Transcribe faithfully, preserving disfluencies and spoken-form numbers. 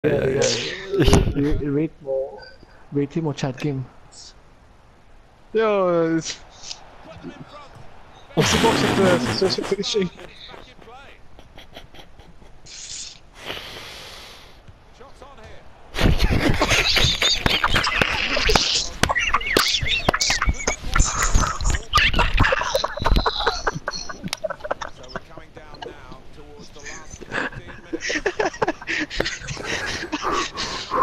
yeah, yeah, yeah. Wait, wait more, wait more chat game. Yo, it's... what's the box of the social finishing?